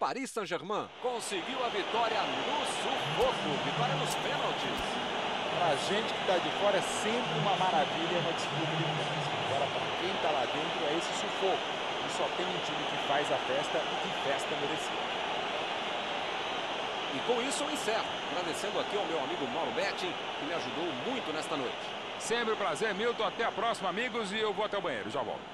Paris Saint-Germain. Conseguiu a vitória no sufoco. Vitória nos pênaltis. Pra gente que tá de fora é sempre uma maravilha uma disputa de pênaltis. Agora, para quem tá lá dentro, é esse sufoco. E só tem um time que faz a festa e que festa merecida. E com isso eu encerro, agradecendo aqui ao meu amigo Mauro Betting, que me ajudou muito nesta noite. Sempre um prazer, Milton. Até a próxima, amigos. E eu vou até o banheiro. Já volto.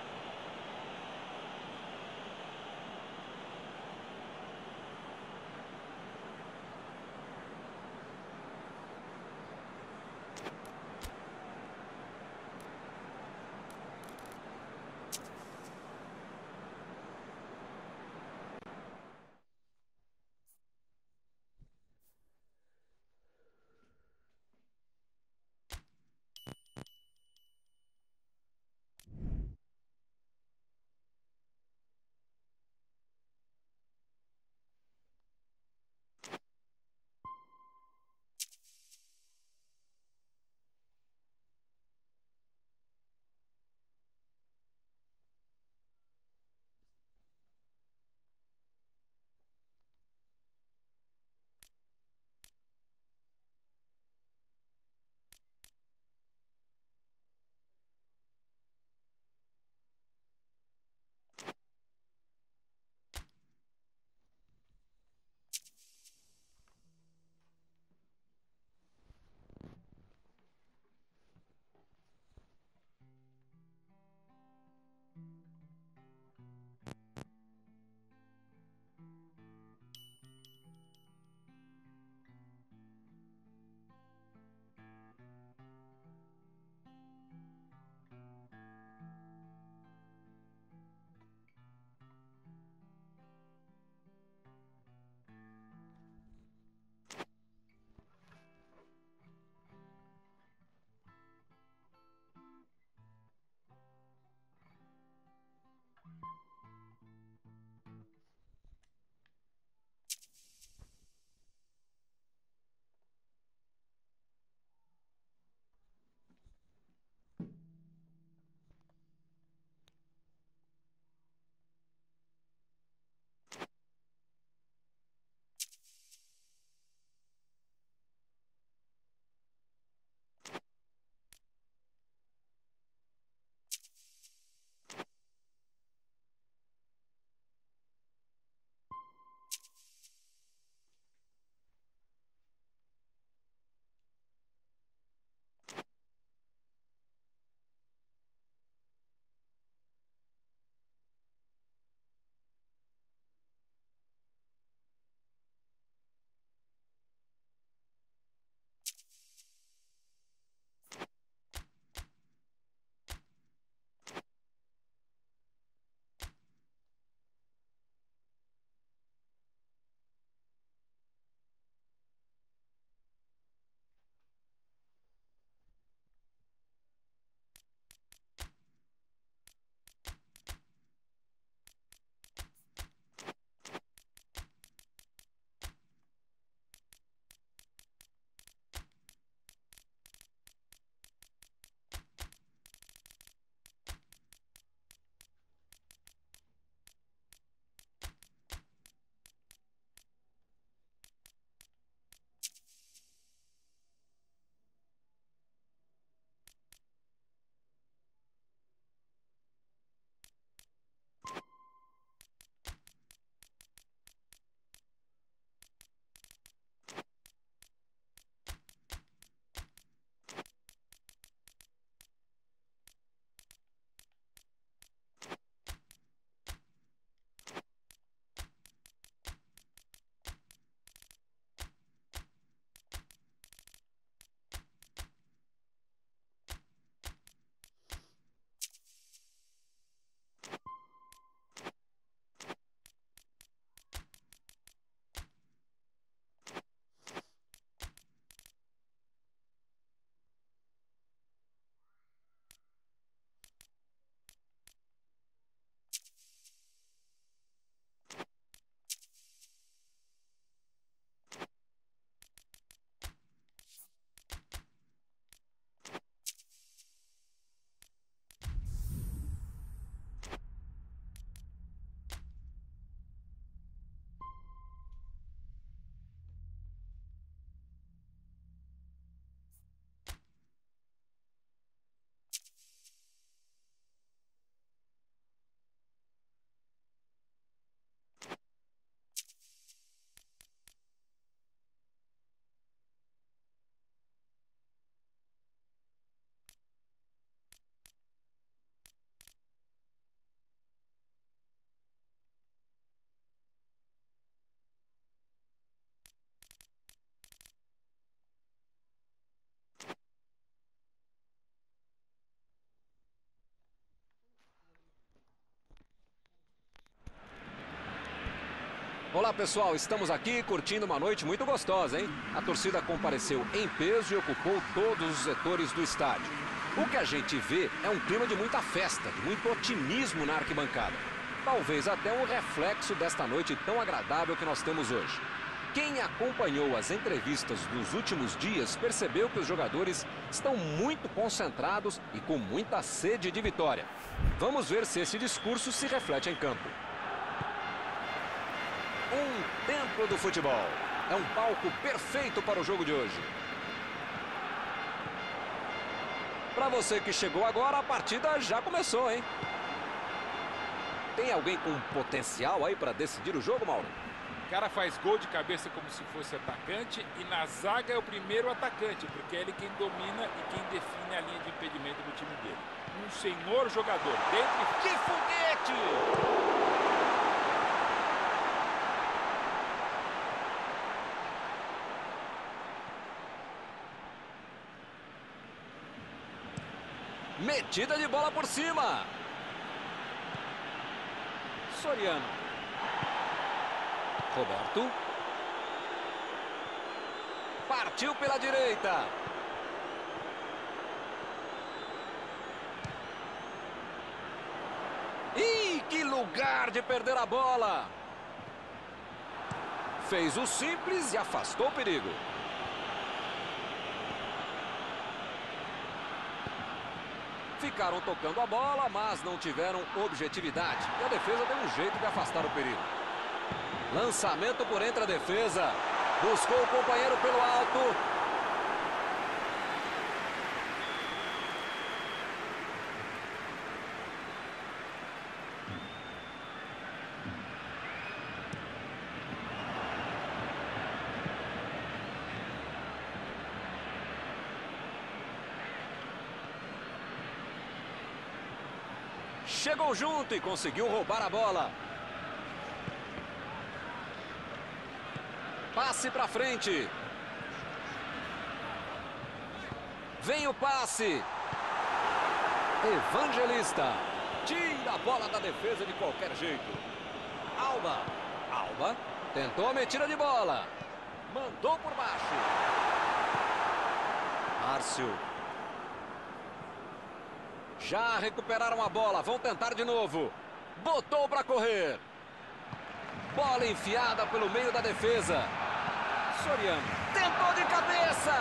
Olá, pessoal, estamos aqui curtindo uma noite muito gostosa, hein? A torcida compareceu em peso e ocupou todos os setores do estádio. O que a gente vê é um clima de muita festa, de muito otimismo na arquibancada. Talvez até um reflexo desta noite tão agradável que nós temos hoje. Quem acompanhou as entrevistas dos últimos dias percebeu que os jogadores estão muito concentrados e com muita sede de vitória. Vamos ver se esse discurso se reflete em campo. Um templo do futebol. É um palco perfeito para o jogo de hoje. Para você que chegou agora, a partida já começou, hein? Tem alguém com potencial aí para decidir o jogo, Mauro? O cara faz gol de cabeça como se fosse atacante e na zaga é o primeiro atacante, porque é ele quem domina e quem define a linha de impedimento do time dele. Um senhor jogador. Dentro. Que foguete! Metida de bola por cima. Soriano. Roberto. Partiu pela direita. Ih, que lugar de perder a bola. Fez o simples e afastou o perigo. Ficaram tocando a bola, mas não tiveram objetividade. E a defesa deu um jeito de afastar o perigo. Lançamento por entre a defesa. Buscou o companheiro pelo alto. Chegou junto e conseguiu roubar a bola. Passe para frente. Vem o passe. Evangelista. Tira a bola da defesa de qualquer jeito. Alba. Alba. Tentou a metida de bola. Mandou por baixo. Márcio. Já recuperaram a bola, vão tentar de novo. Botou para correr. Bola enfiada pelo meio da defesa. Soriano. Tentou de cabeça.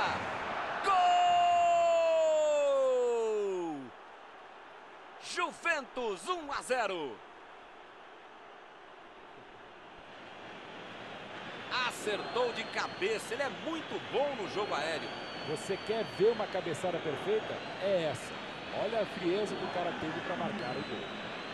Gol! Juventus 1-0. Acertou de cabeça, ele é muito bom no jogo aéreo. Você quer ver uma cabeçada perfeita? É essa. Olha a frieza que o cara teve para marcar o gol.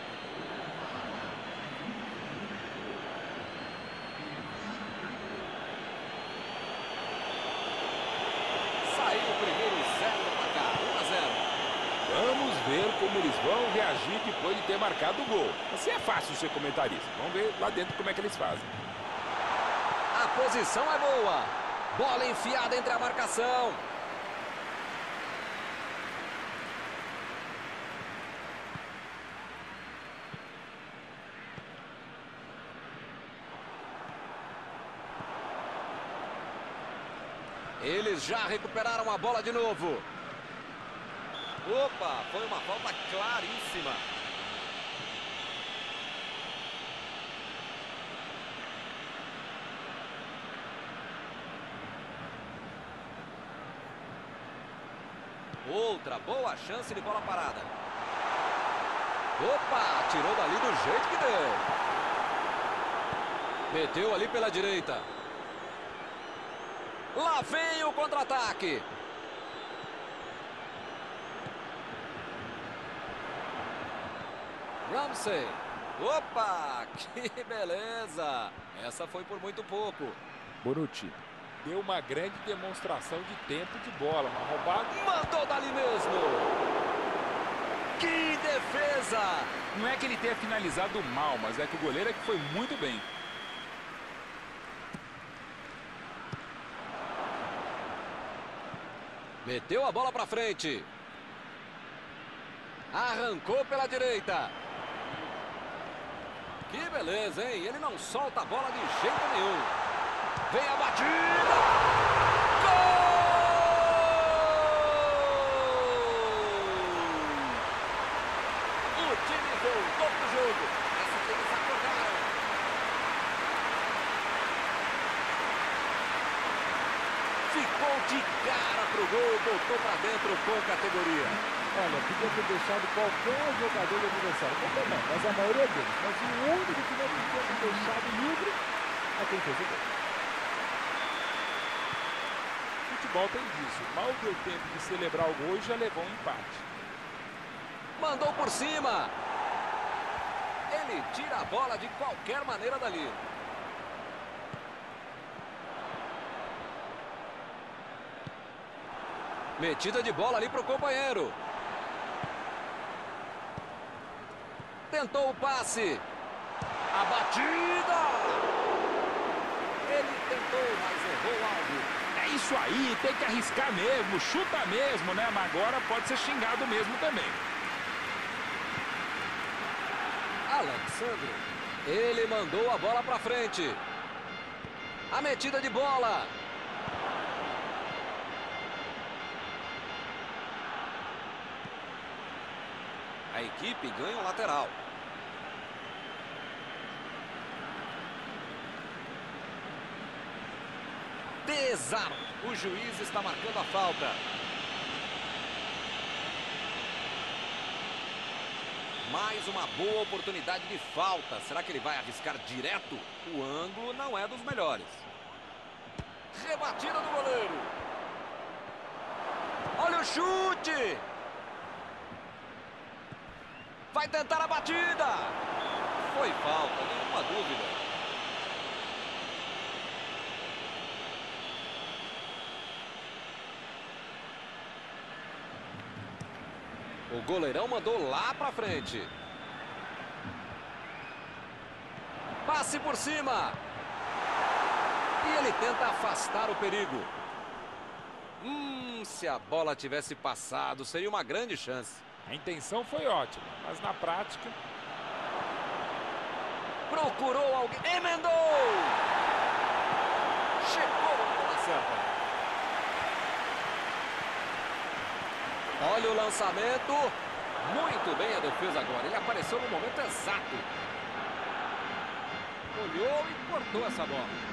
Saiu o primeiro 0 do placar, 1-0. Vamos ver como eles vão reagir depois de ter marcado o gol. Assim é fácil ser comentarista. Vamos ver lá dentro como é que eles fazem. A posição é boa. Bola enfiada entre a marcação. Eles já recuperaram a bola de novo. Opa, foi uma falta claríssima. Outra boa chance de bola parada. Opa, tirou dali do jeito que deu. Meteu ali pela direita. Lá vem o contra-ataque. Ramsey. Opa, que beleza. Essa foi por muito pouco. Bonucci deu uma grande demonstração de tempo de bola. Uma roubada. Mandou dali mesmo. Que defesa. Não é que ele tenha finalizado mal, mas é que o goleiro é que foi muito bem. Meteu a bola para frente. Arrancou pela direita. Que beleza, hein? Ele não solta a bola de jeito nenhum. Vem a batida! Gol! O time voltou pro jogo. Parece que eles acordaram. Ficou de cara pro gol, voltou pra dentro com categoria. Olha, podia ter deixado qualquer jogador do adversário. Qualquer não, mas a maioria deles. Mas o único que não podia ter deixado livre é quem fez o gol. Futebol tem disso. Mal deu tempo de celebrar o gol e já levou um empate. Mandou por cima. Ele tira a bola de qualquer maneira dali. Metida de bola ali pro companheiro. Tentou o passe. A batida. Ele tentou, mas errou o alvo. É isso aí, tem que arriscar mesmo, chuta mesmo, né? Mas agora pode ser xingado mesmo também. Alexandre. Ele mandou a bola pra frente. A metida de bola. A equipe ganha o lateral. Desarma. O juiz está marcando a falta. Mais uma boa oportunidade de falta. Será que ele vai arriscar direto? O ângulo não é dos melhores. Rebatida do goleiro. Olha o chute. Vai tentar a batida. Foi falta, nenhuma dúvida. O goleirão mandou lá pra frente. Passe por cima. E ele tenta afastar o perigo. Se a bola tivesse passado, seria uma grande chance. A intenção foi ótima, mas na prática... Procurou alguém. Emendou! Chegou a bola certa. Olha o lançamento. Muito bem a defesa agora. Ele apareceu no momento exato. Olhou e cortou essa bola.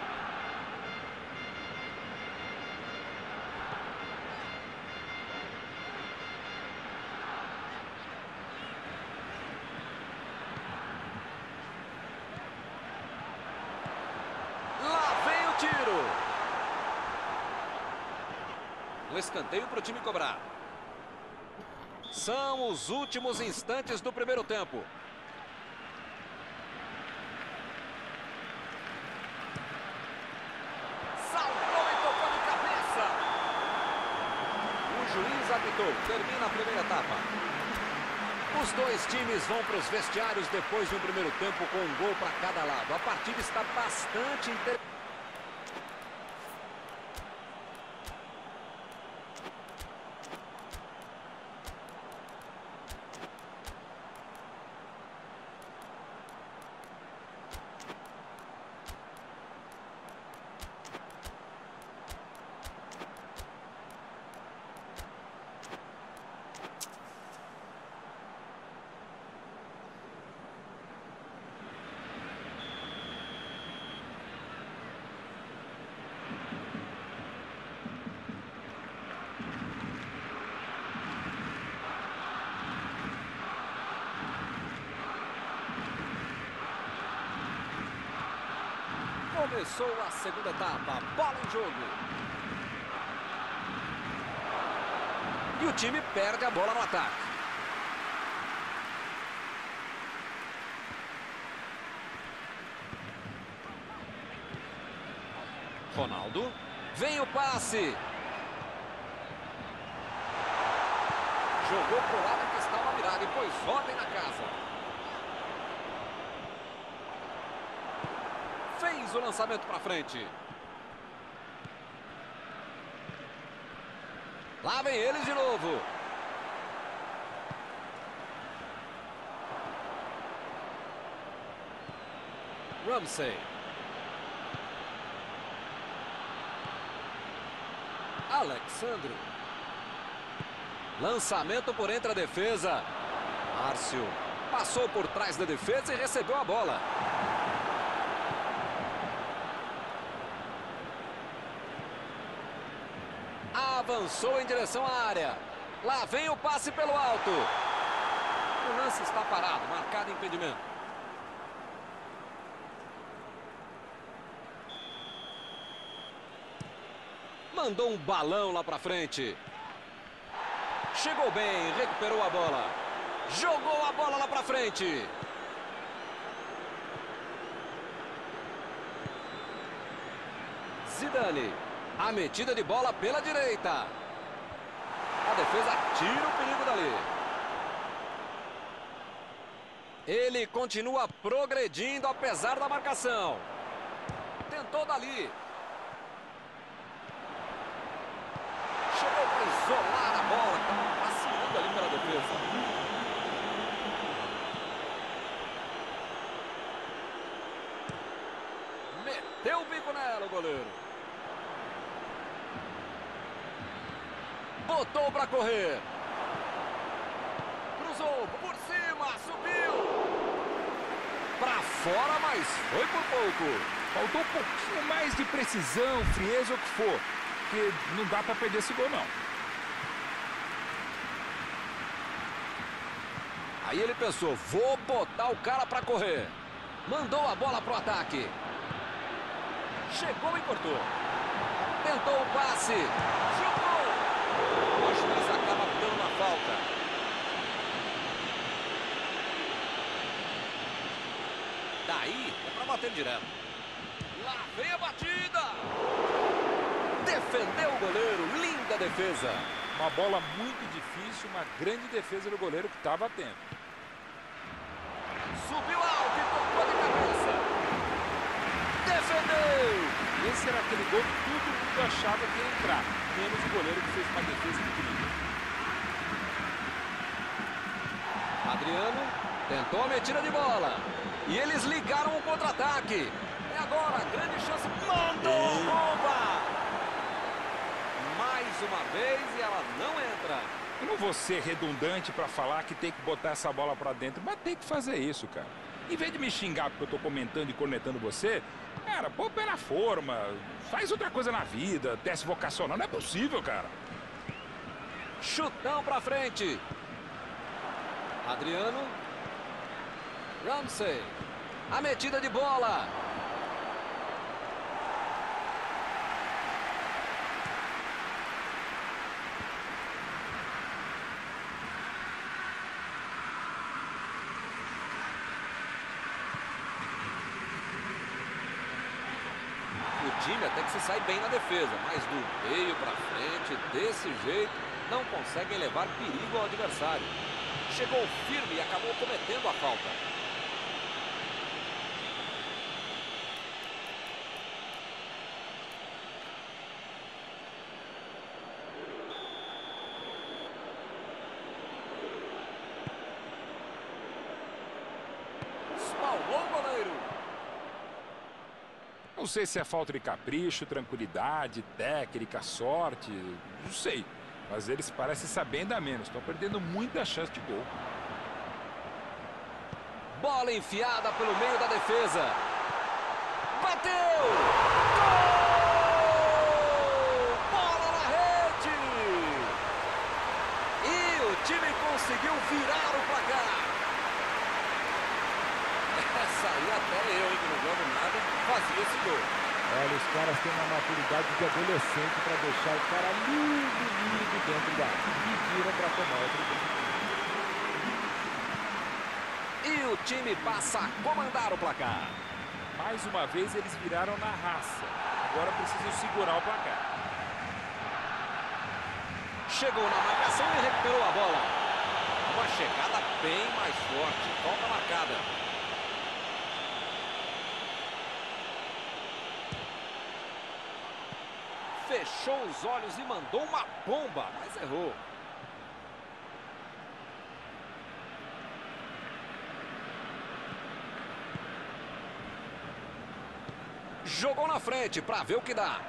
Um escanteio para o time cobrar. São os últimos instantes do primeiro tempo. Saltou e tocou de cabeça. O juiz apitou. Termina a primeira etapa. Os dois times vão para os vestiários depois de um primeiro tempo com um gol para cada lado. A partida está bastante interessante. Começou a segunda etapa, bola em jogo. E o time perde a bola no ataque. Ronaldo, vem o passe. Jogou pro lado que estava virado e pôs ordem na casa. Fez o lançamento para frente. Lá vem eles de novo. Ramsey. Alexandro. Lançamento por entre a defesa. Márcio passou por trás da defesa e recebeu a bola. Avançou em direção à área. Lá vem o passe pelo alto. O lance está parado, marcado impedimento. Mandou um balão lá pra frente. Chegou bem, recuperou a bola. Jogou a bola lá pra frente. Zidane. A metida de bola pela direita. A defesa tira o perigo dali. Ele continua progredindo apesar da marcação. Tentou dali. Chegou para isolar a bola. Estava passeando ali pela defesa. Meteu o bico nela o goleiro. Botou para correr. Cruzou por cima, subiu. Para fora, mas foi por pouco. Faltou um pouquinho mais de precisão, frieza ou o que for. Porque não dá para perder esse gol, não. Aí ele pensou, vou botar o cara para correr. Mandou a bola pro ataque. Chegou e cortou. Tentou o passe. Chutou. O juiz acaba dando uma falta. Daí é para bater direto. Lá vem a batida. Defendeu o goleiro. Linda defesa. Uma bola muito difícil, uma grande defesa do goleiro que estava atento. Subiu alto e tocou de cabeça. Defendeu. Esse era aquele gol que todo mundo achava que ia entrar, menos o goleiro que fez uma defesa incrível. Adriano tentou a metida de bola. E eles ligaram o contra-ataque. É agora a grande chance. Mandou bomba! Mais uma vez e ela não entra. Eu não vou ser redundante para falar que tem que botar essa bola para dentro, mas tem que fazer isso, cara. Em vez de me xingar porque eu tô comentando e cornetando você, cara, pô o pé na forma, faz outra coisa na vida, teste vocacional, não é possível, cara. Chutão pra frente. Adriano. Ramsey. A metida de bola. O time até que se sai bem na defesa, mas do meio para frente, desse jeito, não conseguem levar perigo ao adversário. Chegou firme e acabou cometendo a falta. Espalmou o goleiro. Não sei se é falta de capricho, tranquilidade, técnica, sorte, não sei. Mas eles parecem saber ainda menos. Estão perdendo muita chance de gol. Bola enfiada pelo meio da defesa. Bateu! Gol! Bola na rede! E o time conseguiu virar o placar. Essa aí até eu, que não jogo nada, fazia esse gol. Olha, os caras têm uma maturidade de adolescente para deixar o cara livre dentro da área. E vira para tomar outro gol. E o time passa a comandar o placar. Mais uma vez eles viraram na raça. Agora precisam segurar o placar. Chegou na marcação e recuperou a bola. Uma chegada bem mais forte. Falta marcada. Fechou os olhos e mandou uma bomba, mas errou. Jogou na frente para ver o que dá.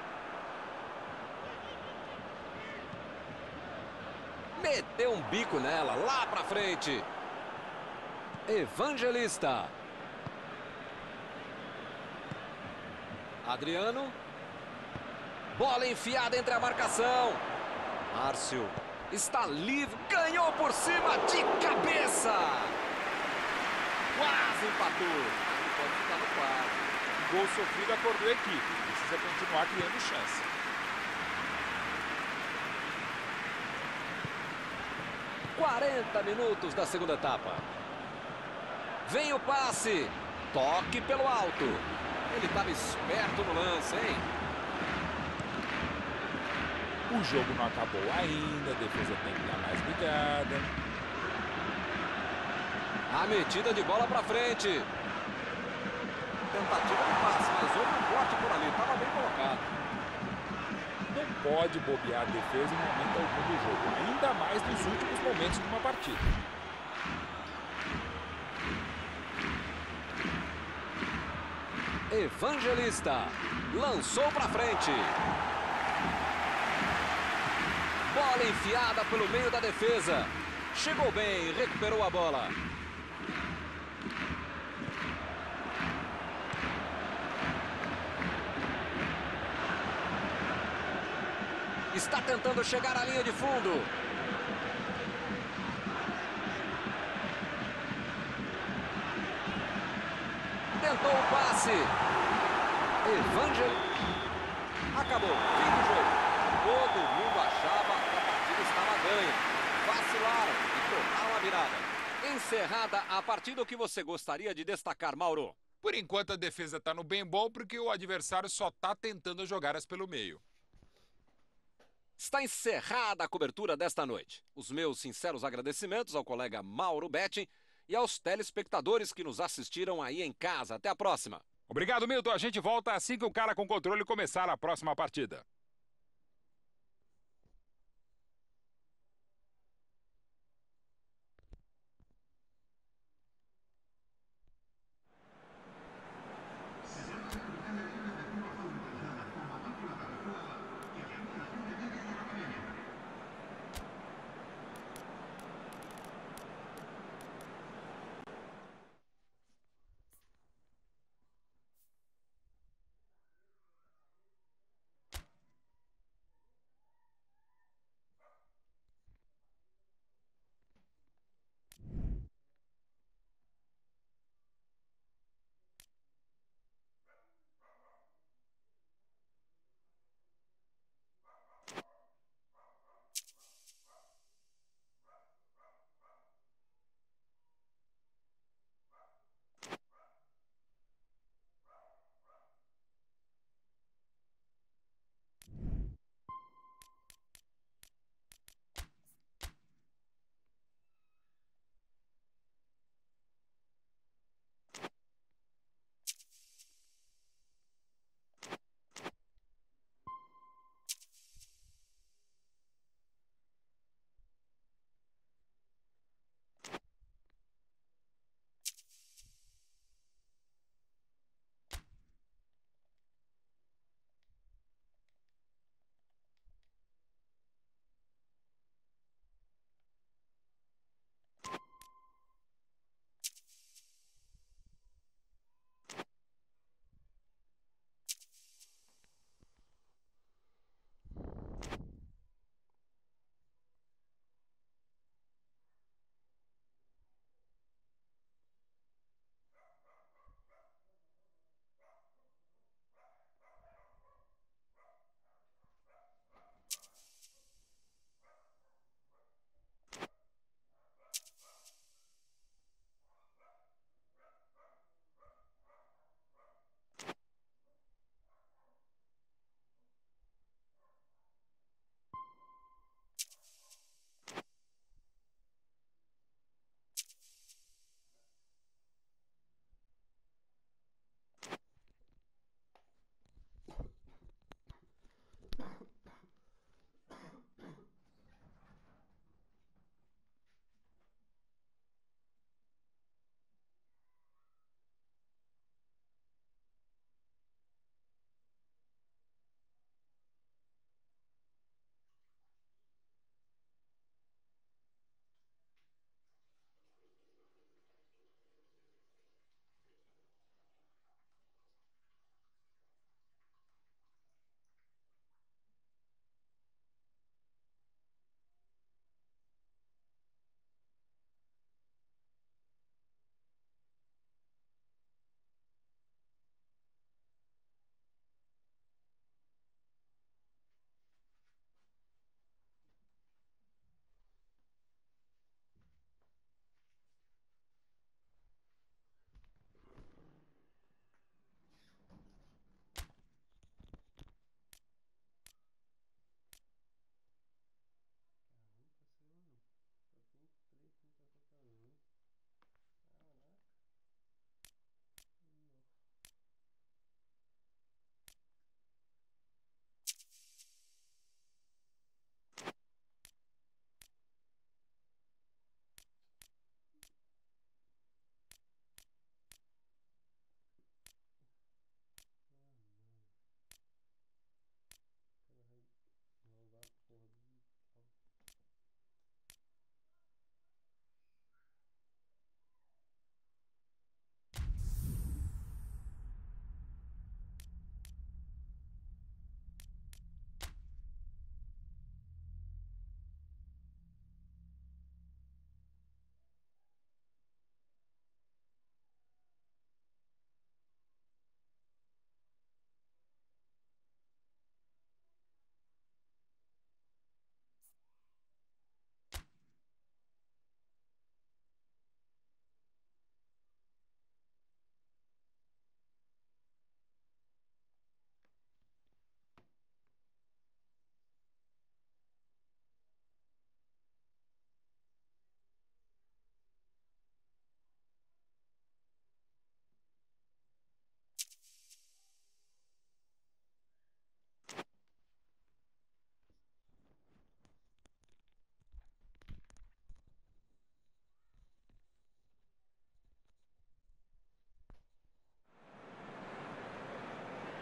Meteu um bico nela, lá para frente. Evangelista. Adriano. Bola enfiada entre a marcação. Márcio está livre, ganhou por cima de cabeça. Quase empatou. Pode ficar no quadro. Gol sofrido acordou a equipe. Precisa continuar criando chance. ...40 minutos da segunda etapa. Vem o passe. Toque pelo alto. Ele estava esperto no lance, hein? O jogo não acabou ainda. A defesa tem que dar mais ligada. A metida de bola para frente. Tentativa de passe, mas houve um corte por ali. Estava bem colocado. Não pode bobear a defesa em momento algum do jogo. Ainda mais nos últimos momentos de uma partida. Evangelista. Lançou para frente. Bola enfiada pelo meio da defesa. Chegou bem, recuperou a bola. Está tentando chegar à linha de fundo. Tentou o passe. Acabou, fim do jogo. Todo mundo achava que a partida estava ganha. Vacilaram e tomaram a virada. Encerrada a partida, o que você gostaria de destacar, Mauro? Por enquanto a defesa está no bem bom porque o adversário só está tentando jogar-as pelo meio. Está encerrada a cobertura desta noite. Os meus sinceros agradecimentos ao colega Mauro Betting e aos telespectadores que nos assistiram aí em casa. Até a próxima. Obrigado, Milton. A gente volta assim que o cara com controle começar a próxima partida.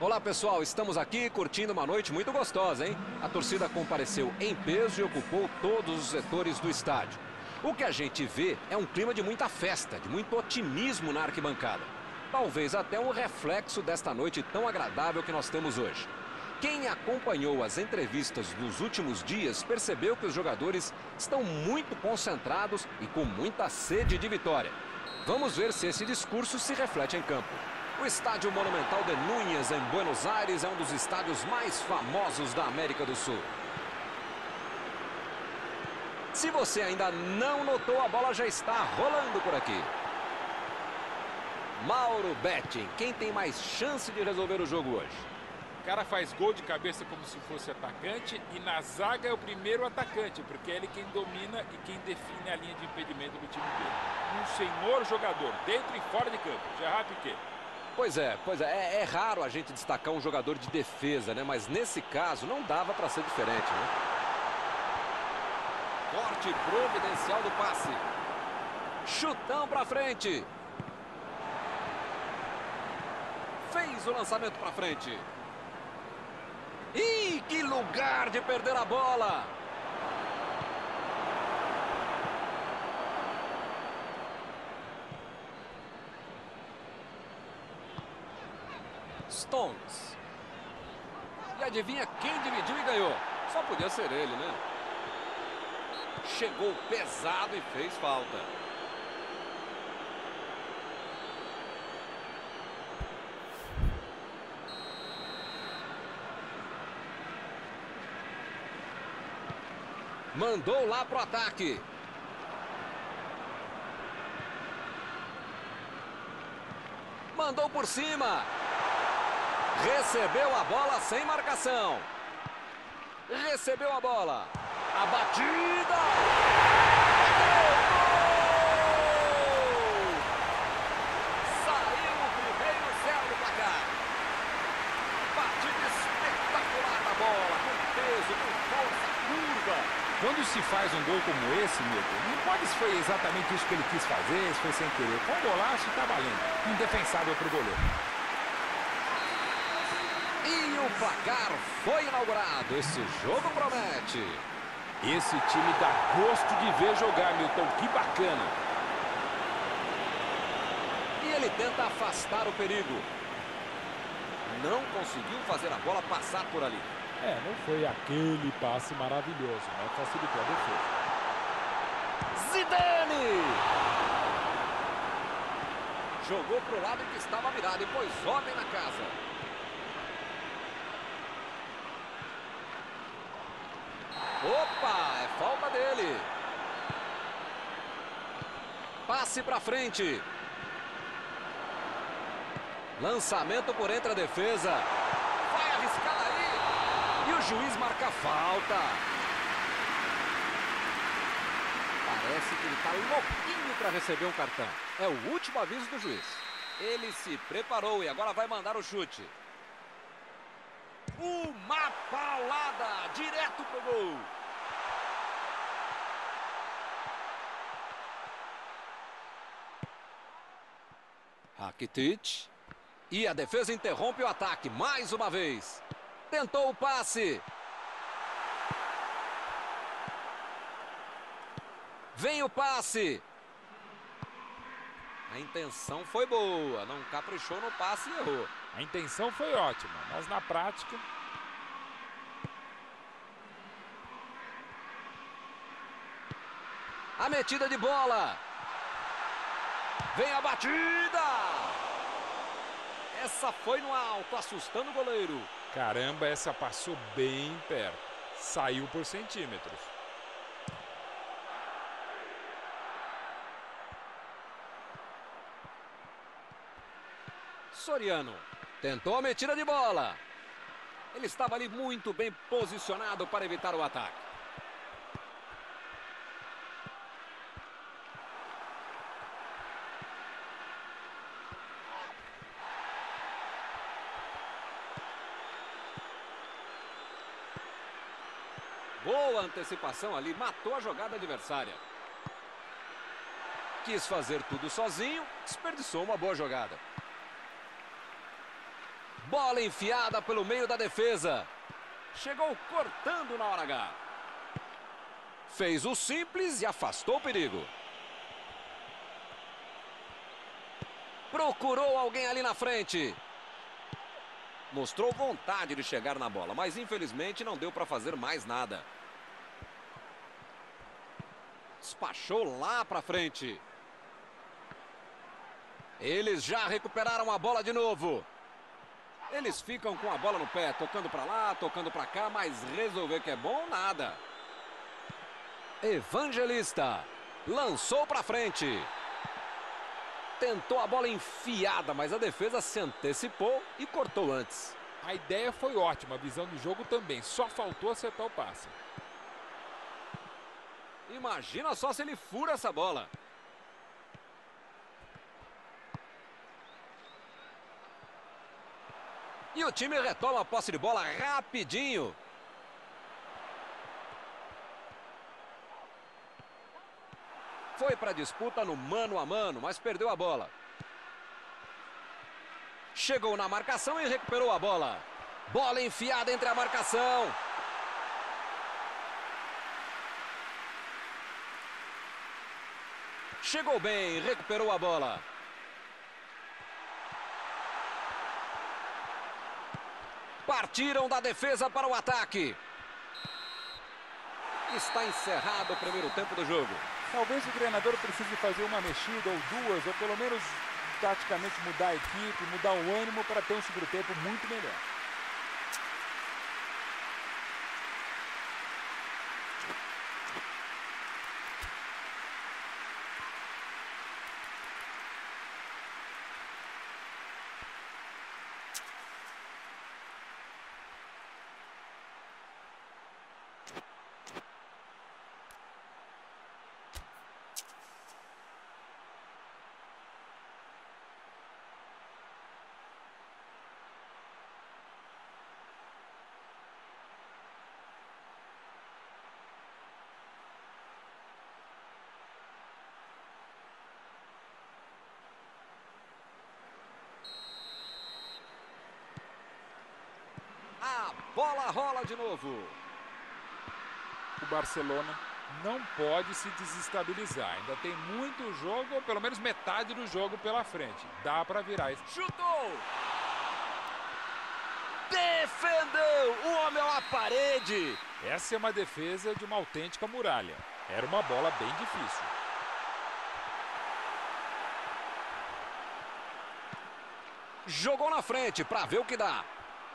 Olá pessoal, estamos aqui curtindo uma noite muito gostosa, hein? A torcida compareceu em peso e ocupou todos os setores do estádio. O que a gente vê é um clima de muita festa, de muito otimismo na arquibancada. Talvez até um reflexo desta noite tão agradável que nós temos hoje. Quem acompanhou as entrevistas nos últimos dias percebeu que os jogadores estão muito concentrados e com muita sede de vitória. Vamos ver se esse discurso se reflete em campo. O Estádio Monumental de Núñez, em Buenos Aires, é um dos estádios mais famosos da América do Sul. Se você ainda não notou, a bola já está rolando por aqui. Mauro Betting, quem tem mais chance de resolver o jogo hoje? O cara faz gol de cabeça como se fosse atacante e na zaga é o primeiro atacante, porque é ele quem domina e quem define a linha de impedimento do time dele. Um senhor jogador, dentro e fora de campo, Gerard Piqué. Pois é, é raro a gente destacar um jogador de defesa, né? Mas nesse caso não dava para ser diferente, né? Corte providencial do passe. Chutão para frente. Fez o lançamento para frente. Ih, que lugar de perder a bola! Stones. E adivinha quem dividiu e ganhou? Só podia ser ele, né? Chegou pesado e fez falta. Mandou lá pro ataque. Mandou por cima. Recebeu a bola sem marcação. Recebeu a bola. A batida. Gol! Saiu o primeiro 0 do placar. Batida espetacular da bola. Com peso, com força, curva. Quando se faz um gol como esse, Milton, não pode se foi exatamente isso que ele quis fazer, se foi sem querer. Com o golaço, tá valendo. Indefensável pro goleiro. E o placar foi inaugurado. Esse jogo promete. Esse time dá gosto de ver jogar, Milton. Que bacana. E ele tenta afastar o perigo. Não conseguiu fazer a bola passar por ali. Não foi aquele passe maravilhoso, mas facilitou a defesa. Zidane! Jogou pro lado que estava virado e pôs ordem na casa. Opa, é falta dele. Passe pra frente. Lançamento por entre a defesa. Vai arriscar aí. E o juiz marca falta. Parece que ele tá louquinho para receber um cartão. É o último aviso do juiz. Ele se preparou e agora vai mandar o chute. Uma paulada direto pro gol. Rakitic. E a defesa interrompe o ataque mais uma vez. Tentou o passe. Vem o passe. A intenção foi boa. Não caprichou no passe e errou. A intenção foi ótima, mas na prática... A metida de bola. Vem a batida. Essa foi no alto, assustando o goleiro. Caramba, essa passou bem perto. Saiu por centímetros. Soriano tentou a metida de bola. Ele estava ali muito bem posicionado para evitar o ataque. Boa antecipação ali, matou a jogada adversária. Quis fazer tudo sozinho, desperdiçou uma boa jogada. Bola enfiada pelo meio da defesa. Chegou cortando na hora H. Fez o simples e afastou o perigo. Procurou alguém ali na frente. Mostrou vontade de chegar na bola, mas infelizmente não deu para fazer mais nada. Despachou lá para frente. Eles já recuperaram a bola de novo. Eles ficam com a bola no pé, tocando para lá, tocando para cá, mas resolver que é bom, nada. Evangelista lançou para frente. Tentou a bola enfiada, mas a defesa se antecipou e cortou antes. A ideia foi ótima, a visão do jogo também. Só faltou acertar o passe. Imagina só se ele fura essa bola. E o time retoma a posse de bola rapidinho. Foi para a disputa no mano a mano, mas perdeu a bola. Chegou na marcação e recuperou a bola. Bola enfiada entre a marcação. Chegou bem, recuperou a bola. Partiram da defesa para o ataque. Está encerrado o primeiro tempo do jogo. Talvez o treinador precise fazer uma mexida ou duas, ou pelo menos taticamente mudar a equipe, mudar o ânimo para ter um segundo tempo muito melhor. A bola rola de novo. O Barcelona não pode se desestabilizar. Ainda tem muito jogo, ou pelo menos metade do jogo pela frente. Dá para virar isso. Chutou! Defendeu! O homem é uma parede! Essa é uma defesa de uma autêntica muralha. Era uma bola bem difícil. Jogou na frente para ver o que dá.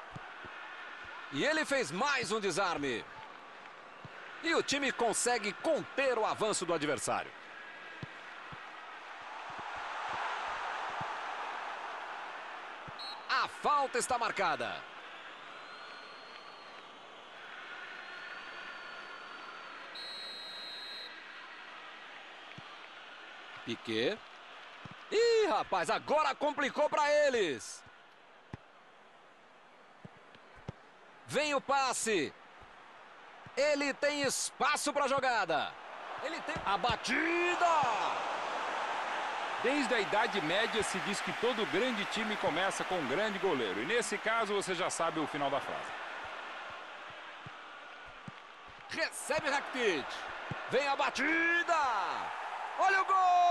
E ele fez mais um desarme. E o time consegue conter o avanço do adversário. A falta está marcada. Piquet. Ih, rapaz, agora complicou para eles. Vem o passe. Ele tem espaço para a jogada. Ele tem a batida. Desde a Idade Média se diz que todo grande time começa com um grande goleiro. E nesse caso você já sabe o final da frase. Recebe Rakitic. Vem a batida. Olha o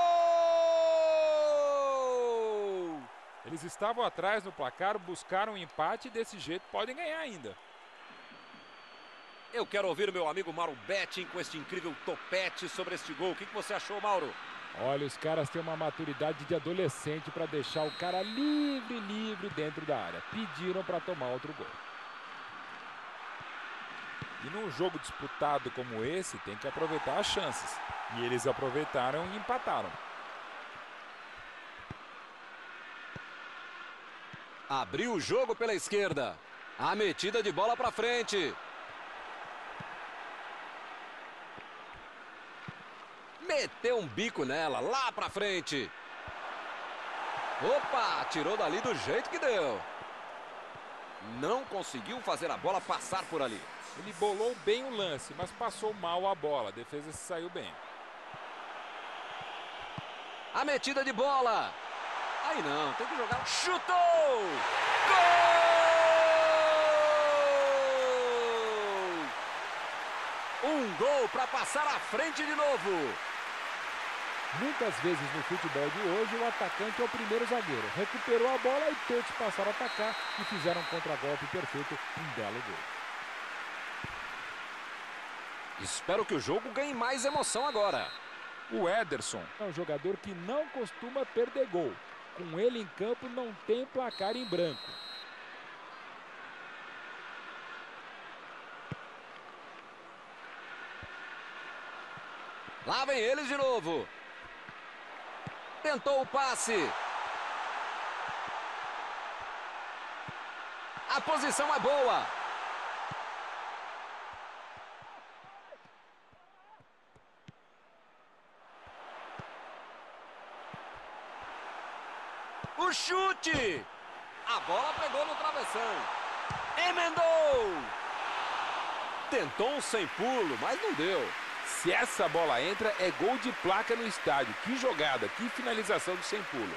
gol! Eles estavam atrás no placar, buscaram um empate e desse jeito podem ganhar ainda. Eu quero ouvir o meu amigo Mauro Betting com este incrível topete sobre este gol. O que você achou, Mauro? Olha, os caras têm uma maturidade de adolescente para deixar o cara livre dentro da área. Pediram para tomar outro gol. E num jogo disputado como esse, tem que aproveitar as chances. E eles aproveitaram e empataram. Abriu o jogo pela esquerda. A metida de bola para frente. Meteu um bico nela, lá pra frente. Opa, tirou dali do jeito que deu. Não conseguiu fazer a bola passar por ali. Ele bolou bem o lance, mas passou mal a bola. A defesa se saiu bem. A metida de bola. Aí não, tem que jogar. Chutou! Gol! Um gol para passar à frente de novo. Muitas vezes no futebol de hoje o atacante é o primeiro zagueiro. Recuperou a bola e todos passaram a atacar e fizeram um contragolpe perfeito, um belo gol. Espero que o jogo ganhe mais emoção agora. O Ederson É um jogador que não costuma perder gol. Com ele em campo não tem placar em branco. Lá vem eles de novo. Tentou o passe. A posição é boa. O chute. A bola pegou no travessão. Emendou. Tentou um sem pulo, mas não deu. Se essa bola entra, é gol de placa no estádio. Que jogada, que finalização do sem pulo.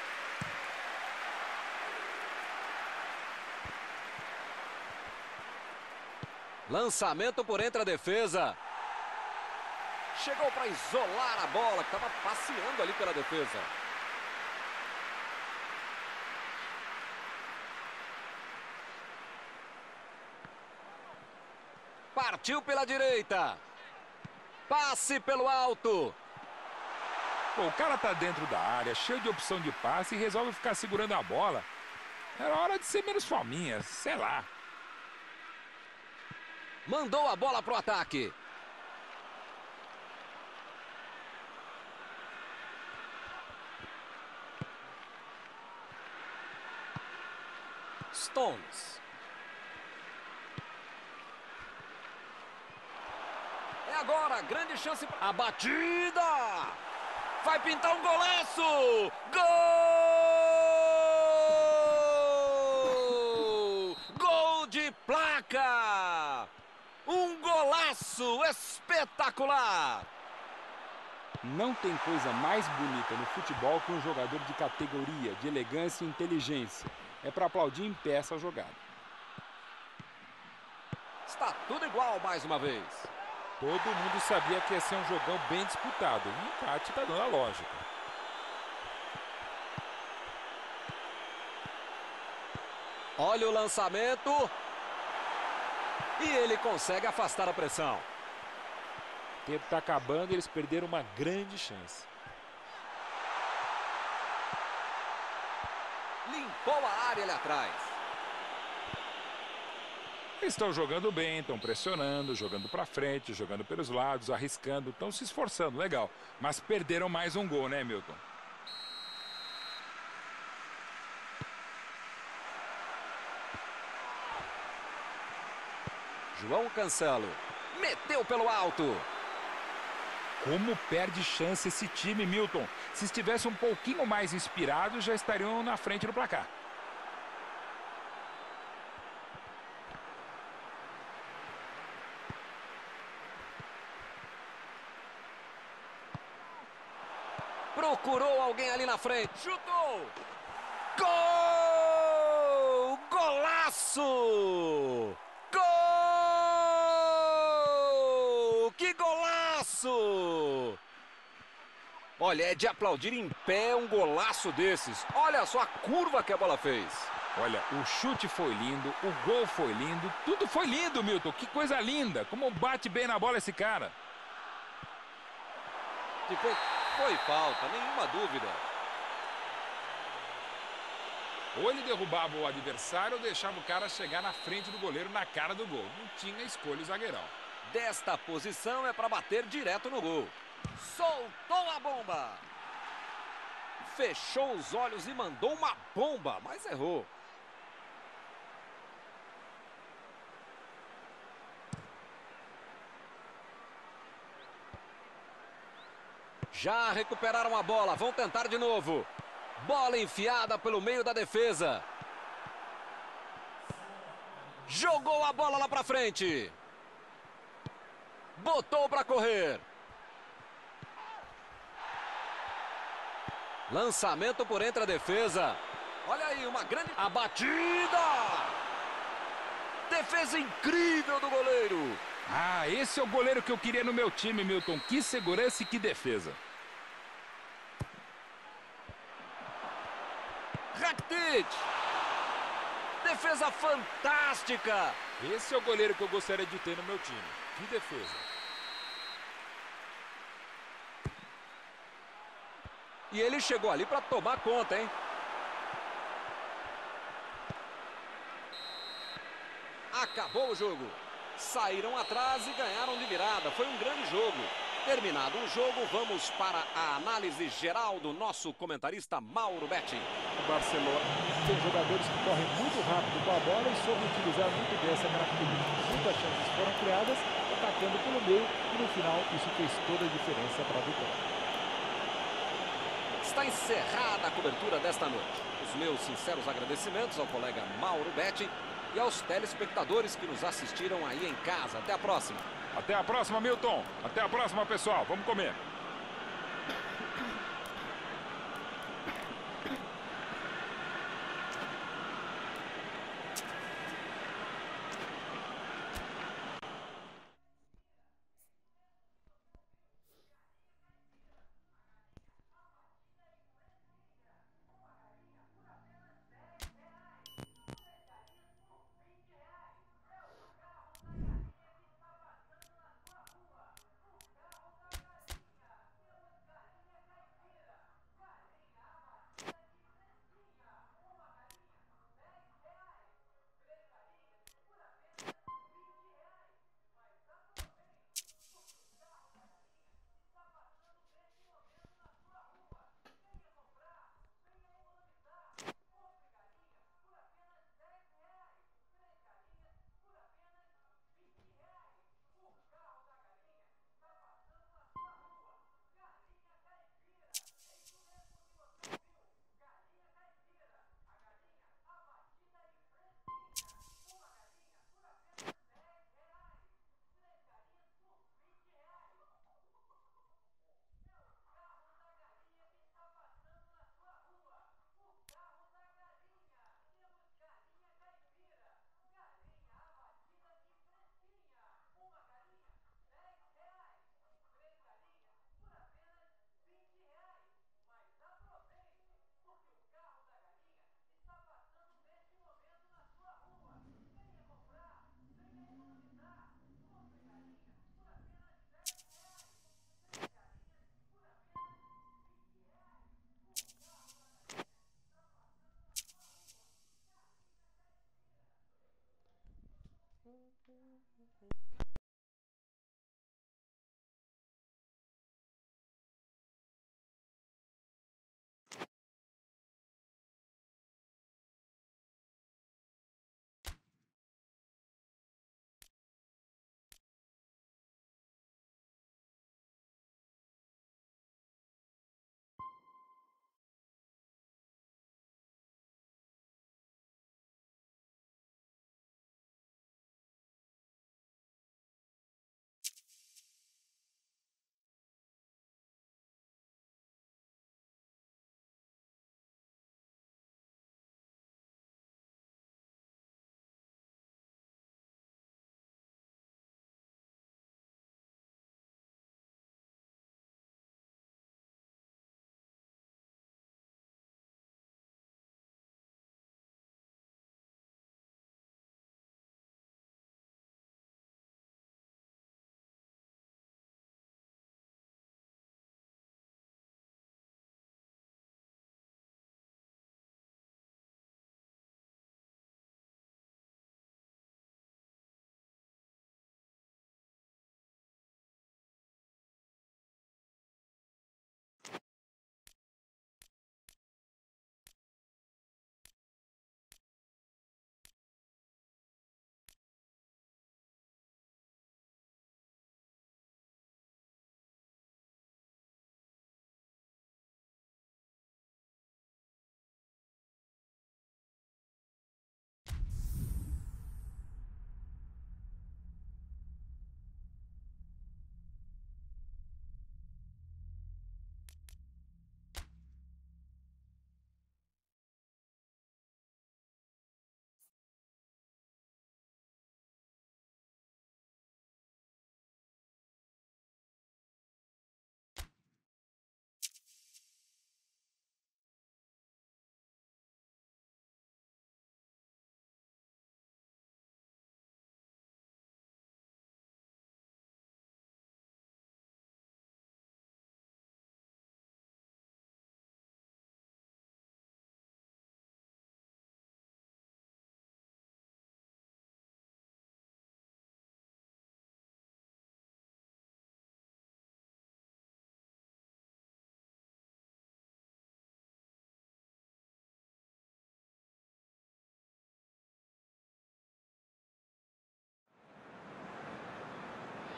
Lançamento por entre a defesa. Chegou para isolar a bola, que estava passeando ali pela defesa. Partiu pela direita. Passe pelo alto. Pô, o cara tá dentro da área, cheio de opção de passe e resolve ficar segurando a bola. Era hora de ser menos fominha, sei lá. Mandou a bola pro ataque. Stones. É agora, grande chance. A batida! Vai pintar um golaço! Gol! Gol de placa! Um golaço espetacular! Não tem coisa mais bonita no futebol que um jogador de categoria, de elegância e inteligência. É para aplaudir em pé essa jogada. Está tudo igual mais uma vez. Todo mundo sabia que ia ser um jogão bem disputado. E o empate está dando a lógica. Olha o lançamento. E ele consegue afastar a pressão. O tempo está acabando e eles perderam uma grande chance. Limpou a área ali atrás. Eles estão jogando bem, estão pressionando, jogando pra frente, jogando pelos lados, arriscando, estão se esforçando, legal. Mas perderam mais um gol, né, Milton? João Cancelo. Meteu pelo alto. Como perde chance esse time, Milton? Se estivesse um pouquinho mais inspirado, já estariam na frente do placar. Procurou alguém ali na frente. Chutou. Gol! Golaço! Gol! Que golaço! Olha, é de aplaudir em pé um golaço desses. Olha só a curva que a bola fez. Olha, o chute foi lindo, o gol foi lindo, tudo foi lindo, Milton. Que coisa linda. Como bate bem na bola esse cara. Foi falta, nenhuma dúvida. Ou ele derrubava o adversário ou deixava o cara chegar na frente do goleiro na cara do gol. Não tinha escolha o zagueirão. Desta posição é para bater direto no gol. Soltou a bomba. Fechou os olhos e mandou uma bomba, mas errou. Já recuperaram a bola, vão tentar de novo. Bola enfiada pelo meio da defesa. Jogou a bola lá pra frente. Botou pra correr. Lançamento por entre a defesa. Olha aí, uma grande... A batida! Defesa incrível do goleiro. Ah, esse é o goleiro que eu queria no meu time, Milton. Que segurança e que defesa. Rakitic! Defesa fantástica! Esse é o goleiro que eu gostaria de ter no meu time. Que defesa. E ele chegou ali para tomar conta, hein? Acabou o jogo. Saíram atrás e ganharam de virada. Foi um grande jogo. Terminado o jogo, vamos para a análise geral do nosso comentarista Mauro Betti. O Barcelona tem jogadores que correm muito rápido com a bola e soube utilizar muito bem essa característica. Muitas chances foram criadas, atacando pelo meio e no final isso fez toda a diferença para a vitória. Está encerrada a cobertura desta noite. Os meus sinceros agradecimentos ao colega Mauro Betti e aos telespectadores que nos assistiram aí em casa. Até a próxima. Até a próxima, Milton. Até a próxima, pessoal. Vamos comer.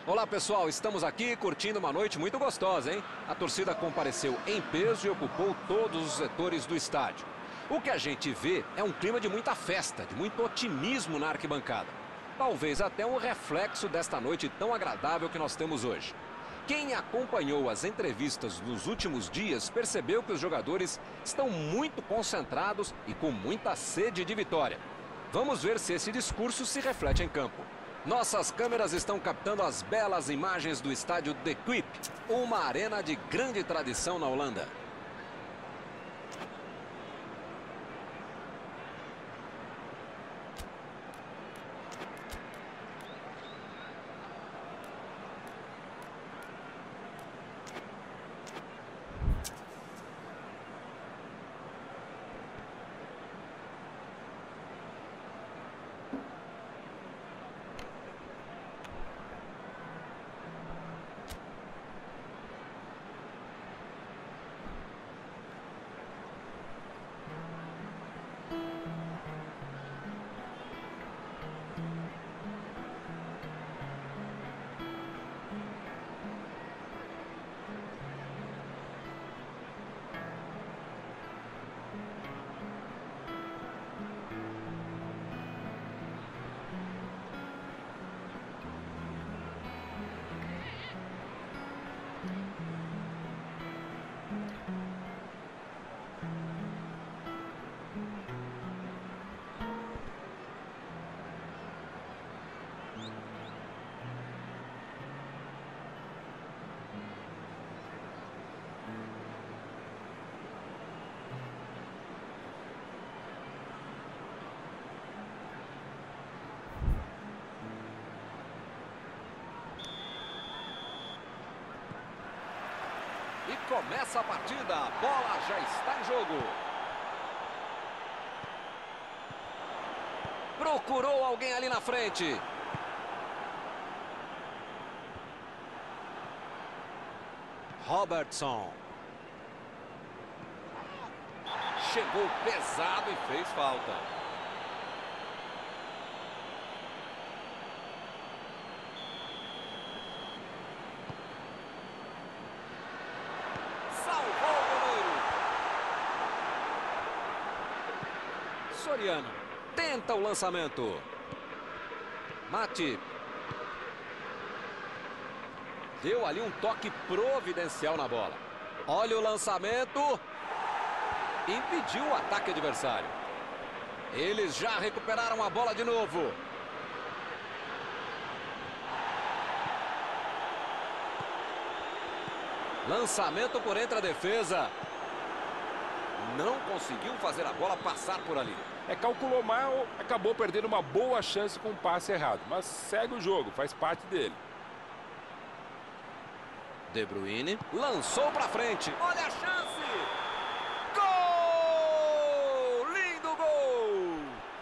Olá pessoal, estamos aqui curtindo uma noite muito gostosa, hein? A torcida compareceu em peso e ocupou todos os setores do estádio. O que a gente vê é um clima de muita festa, de muito otimismo na arquibancada. Talvez até um reflexo desta noite tão agradável que nós temos hoje. Quem acompanhou as entrevistas nos últimos dias percebeu que os jogadores estão muito concentrados e com muita sede de vitória. Vamos ver se esse discurso se reflete em campo. Nossas câmeras estão captando as belas imagens do estádio De Kuip, uma arena de grande tradição na Holanda. E começa a partida, a bola já está em jogo. Procurou alguém ali na frente. Robertson. Chegou pesado e fez falta. Soriano tenta o lançamento. Matip. Deu ali um toque providencial na bola. Olha o lançamento. Impediu o ataque adversário. Eles já recuperaram a bola de novo. Lançamento por entre a defesa. Não conseguiu fazer a bola passar por ali. Calculou mal, acabou perdendo uma boa chance com um passe errado. Mas segue o jogo, faz parte dele. De Bruyne lançou para frente. Olha a chance! Gol! Lindo gol!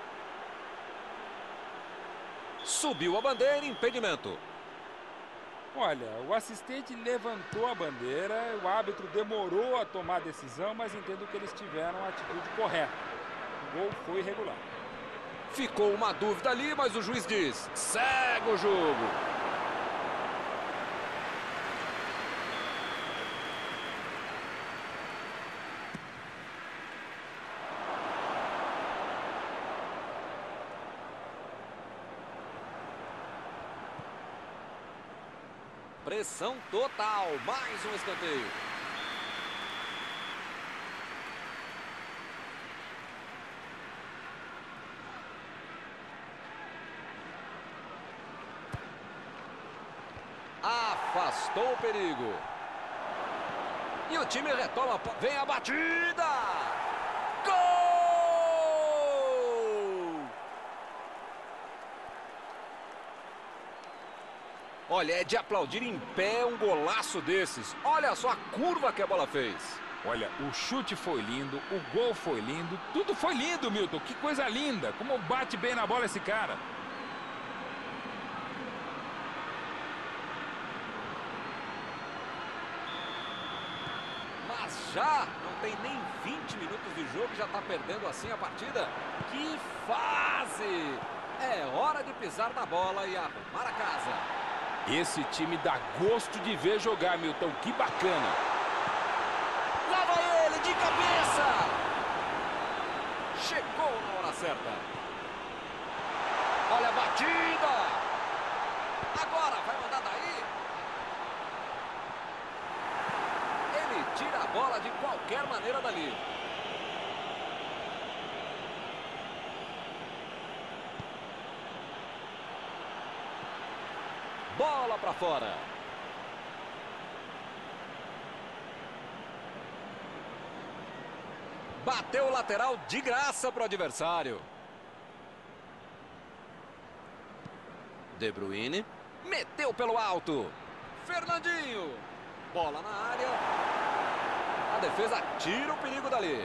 Subiu a bandeira, impedimento. Olha, o assistente levantou a bandeira, o árbitro demorou a tomar a decisão, mas entendo que eles tiveram a atitude correta. O gol foi irregular. Ficou uma dúvida ali, mas o juiz diz: segue o jogo. Pressão total, mais um escanteio. Afastou o perigo. E o time retoma, vem a batida. Gol! Olha, é de aplaudir em pé um golaço desses. Olha só a curva que a bola fez. Olha, o chute foi lindo, o gol foi lindo, tudo foi lindo, Milton. Que coisa linda, como bate bem na bola esse cara. Mas já não tem nem 20 minutos de jogo, já está perdendo assim a partida. Que fase! É hora de pisar na bola e arrumar a casa. Esse time dá gosto de ver jogar, Milton. Que bacana. Lá vai ele, de cabeça. Chegou na hora certa. Olha a batida. Agora vai mandar daí. Ele tira a bola de qualquer maneira dali. Bola para fora. Bateu o lateral de graça para o adversário. De Bruyne. Meteu pelo alto. Fernandinho. Bola na área. A defesa tira o perigo dali.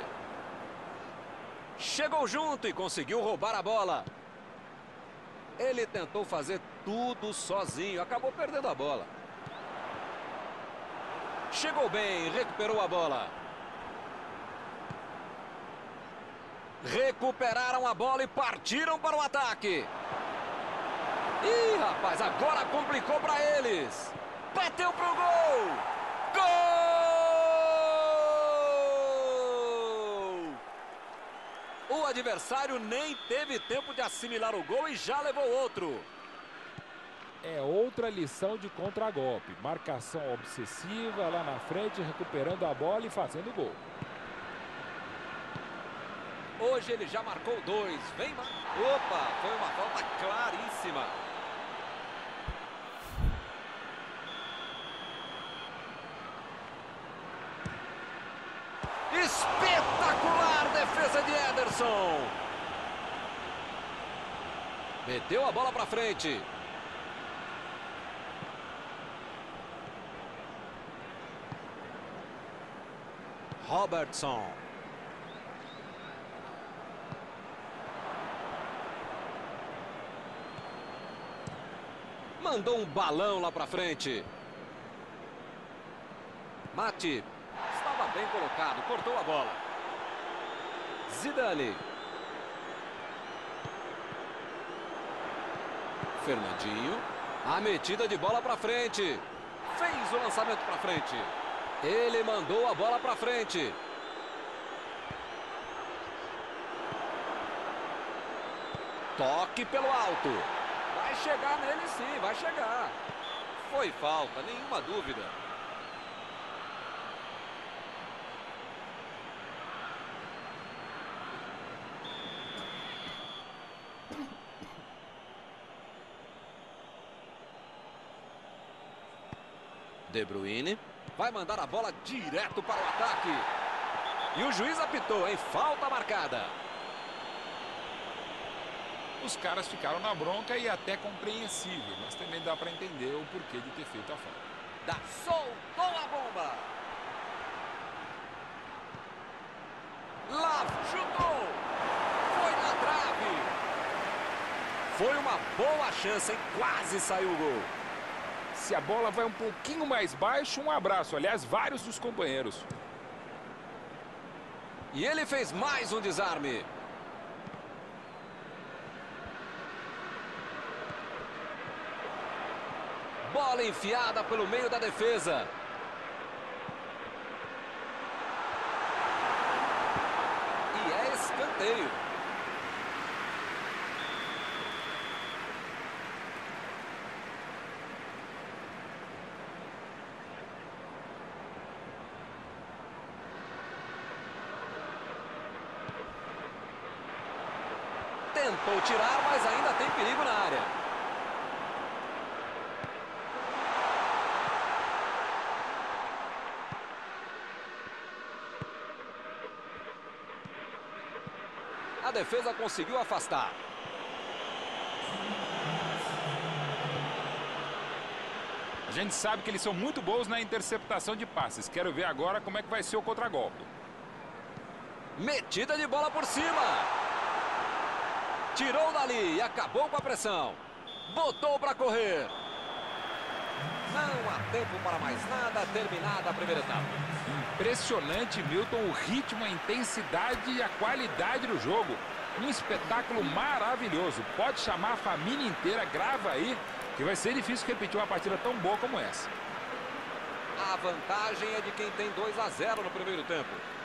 Chegou junto e conseguiu roubar a bola. Ele tentou fazer tudo sozinho. Acabou perdendo a bola. Chegou bem. Recuperou a bola. Recuperaram a bola e partiram para o ataque. Ih, rapaz, agora complicou para eles. Bateu pro gol. Gol! O adversário nem teve tempo de assimilar o gol e já levou outro. É outra lição de contragolpe. Marcação obsessiva lá na frente, recuperando a bola e fazendo gol. Hoje ele já marcou 2. Vem, opa, foi uma falta claríssima. Espetacular defesa de Ederson. Meteu a bola para frente. Robertson. Mandou um balão lá para frente. Mate. Estava bem colocado. Cortou a bola. Zidane. Fernandinho. A metida de bola para frente. Fez o lançamento para frente. Ele mandou a bola para frente. Toque pelo alto. Vai chegar nele sim, vai chegar. Foi falta, nenhuma dúvida. De Bruyne vai mandar a bola direto para o ataque. E o juiz apitou, hein? Falta marcada. Os caras ficaram na bronca e até compreensível, mas também dá para entender o porquê de ter feito a falta. Soltou a bomba. Lá, chutou. Foi na trave. Foi uma boa chance, hein? Quase saiu o gol. Se a bola vai um pouquinho mais baixo, um abraço. Aliás, vários dos companheiros. E ele fez mais um desarme. Bola enfiada pelo meio da defesa. E é escanteio. Tentou tirar, mas ainda tem perigo na área. A defesa conseguiu afastar. A gente sabe que eles são muito bons na interceptação de passes. Quero ver agora como é que vai ser o contragolpe. Metida de bola por cima. Tirou dali e acabou com a pressão. Botou para correr. Não há tempo para mais nada. Terminada a primeira etapa. Impressionante, Milton, o ritmo, a intensidade e a qualidade do jogo. Um espetáculo maravilhoso. Pode chamar a família inteira, grava aí. que vai ser difícil repetir uma partida tão boa como essa. A vantagem é de quem tem 2 a 0 no primeiro tempo.